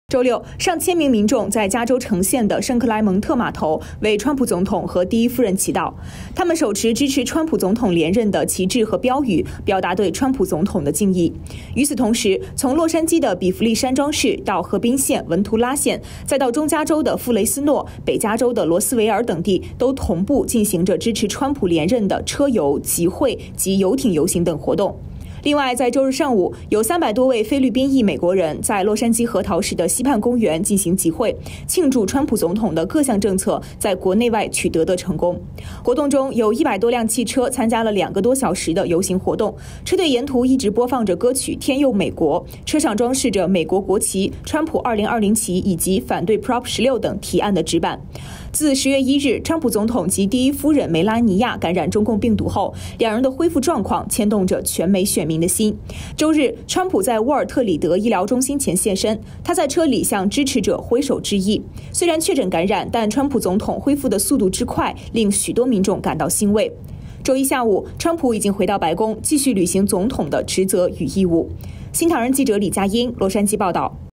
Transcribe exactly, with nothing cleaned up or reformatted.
周六，上千名民众在加州城县的圣克莱蒙特码头为川普总统和第一夫人祈祷。他们手持支持川普总统连任的旗帜和标语，表达对川普总统的敬意。与此同时，从洛杉矶的比弗利山庄市到河滨县、文图拉县，再到中加州的弗雷斯诺、北加州的罗斯维尔等地，都同步进行着支持川普连任的车游、集会及游艇游行等活动。另外，在周日上午，有三百多位菲律宾裔美国人在洛杉矶核桃市的西畔公园进行集会，庆祝川普总统的各项政策在国内外取得的成功。活动中有一百多辆汽车参加了两个多小时的游行活动，车队沿途一直播放着歌曲《天佑美国》，车上装饰着美国国旗、川普二零二零旗以及反对 Prop 十六等提案的纸板。自十月一日，川普总统及第一夫人梅拉尼亚感染中共病毒后，两人的恢复状况牵动着全美选民的心。周日，川普在沃尔特里德医疗中心前现身，他在车里向支持者挥手致意。虽然确诊感染，但川普总统恢复的速度之快，令许多民众感到欣慰。周一下午，川普已经回到白宫，继续履行总统的职责与义务。新唐人记者李佳音，洛杉矶报道。